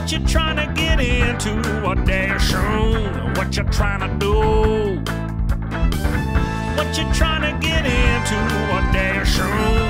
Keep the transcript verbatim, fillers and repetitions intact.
What you trying to get into? Adeosun, what you trying to do? What you trying to get into? Adeosun.